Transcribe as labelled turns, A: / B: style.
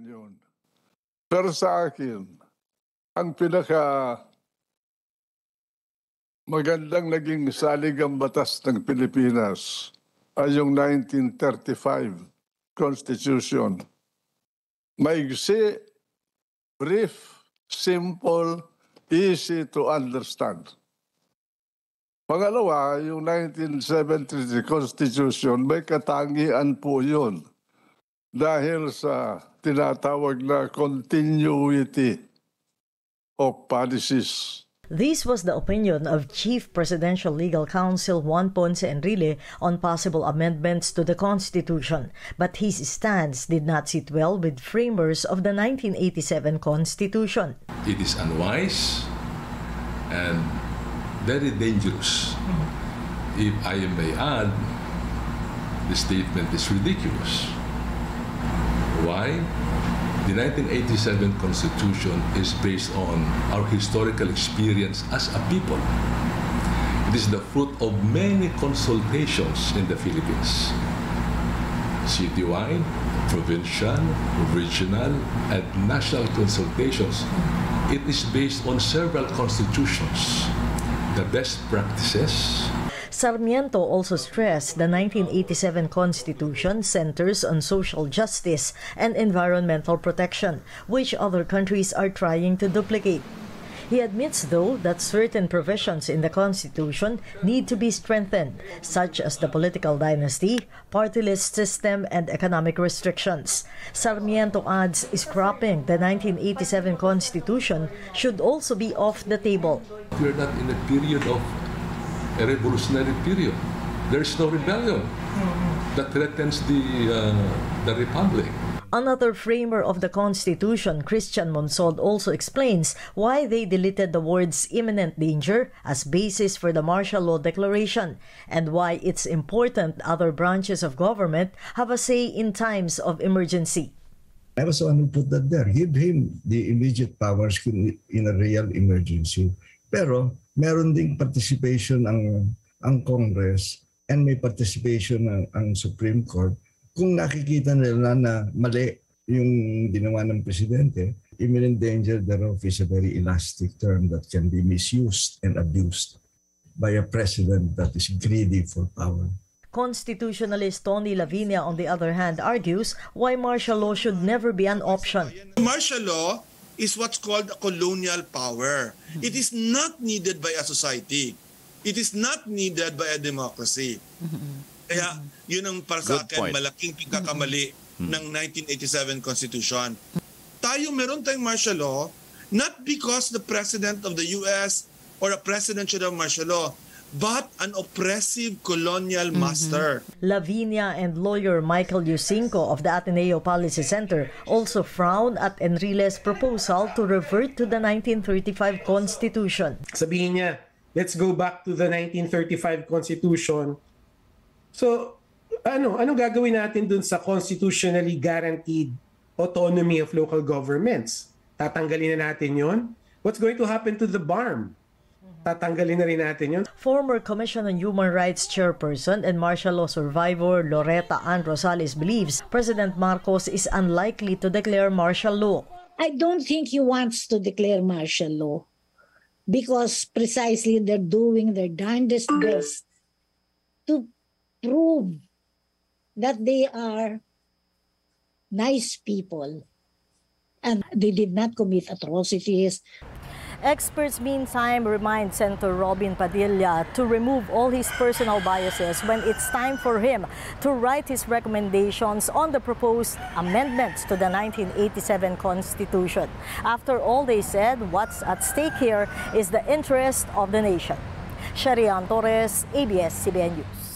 A: yun. Pero sa akin, ang magandang naging saligang batas ng Pilipinas ay yung 1935 Constitution. Maigsi, brief, simple, easy to understand. Pangalawa, yung 1973 Constitution, may katangian po yun dahil sa tinatawag na continuity of policies.
B: This was the opinion of Chief Presidential Legal Counsel Juan Ponce Enrile on possible amendments to the Constitution, but his stance did not sit well with framers of the 1987 Constitution.
C: It is unwise and very dangerous. If I may add, the statement is ridiculous. Why? The 1987 Constitution is based on our historical experience as a people. It is the fruit of many consultations in the Philippines. Citywide, provincial, regional, and national consultations. It is based on several constitutions, the best practices.
B: Sarmiento also stressed the 1987 Constitution centers on social justice and environmental protection, which other countries are trying to duplicate. He admits, though, that certain provisions in the Constitution need to be strengthened, such as the political dynasty, party list system, and economic restrictions. Sarmiento adds scrapping the 1987 Constitution should also be off the table.
C: We are not in a period of a revolutionary period. There is no rebellion that threatens the republic.
B: Another framer of the Constitution, Christian Monsod, also explains why they deleted the words imminent danger as basis for the martial law declaration and why it's important other branches of government have a say in times of emergency.
D: I was the one who put that there. Give him the immediate powers in a real emergency. Pero meron ding participation ang Congress and may participation ang Supreme Court. Kung nakikita nila na mali yung ginawa ng presidente, imminent danger thereof is a very elastic term that can be misused and abused by a president that is greedy for power.
B: Constitutionalist Tony Lavinia, on the other hand, argues why martial law should never be an option.
E: Martial law is what's called a colonial power. It is not needed by a society. It is not needed by a democracy. Kaya yun ang para sa akin malaking pagkakamali ng 1987 Constitution. Meron tayong martial law not because the president of the US or a president should have martial law, but an oppressive colonial master.
B: Lavinia and lawyer Michael Yusinko of the Ateneo Policy Center also frown at Enrile's proposal to revert to the 1935 Constitution.
F: Sabihin niya, let's go back to the 1935 Constitution. So, ano gagawin natin dun sa constitutionally guaranteed autonomy of local governments? Tatanggalin na natin yon? What's going to happen to the BARM? Tatanggalin na rin natin yun.
B: Former Commission on Human Rights chairperson and martial law survivor Loretta Ann Rosales believes President Marcos is unlikely to declare martial law.
G: I don't think he wants to declare martial law because precisely they're doing their darndest best to prove that they are nice people and they did not commit atrocities.
B: Experts, meantime, remind Senator Robin Padilla to remove all his personal biases when it's time for him to write his recommendations on the proposed amendments to the 1987 Constitution. After all, they said what's at stake here is the interest of the nation. Sharian Torres, ABS-CBN News.